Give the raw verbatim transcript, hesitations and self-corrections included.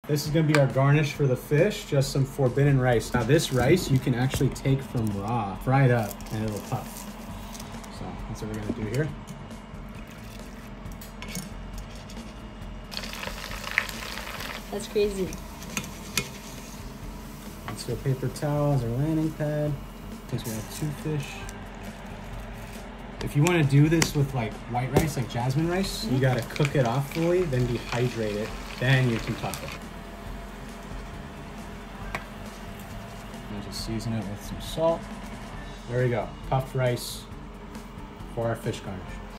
This is gonna be our garnish for the fish, just some forbidden rice. Now this rice you can actually take from raw, fry it up, and it'll puff. So that's what we're gonna do here. That's crazy. Let's go paper towel as our landing pad. Because we have two fish. If you want to do this with like white rice, like jasmine rice, mm-hmm. you gotta cook it off fully, then dehydrate it, then you can puff it. And just season it with some salt. There we go, puffed rice for our fish garnish.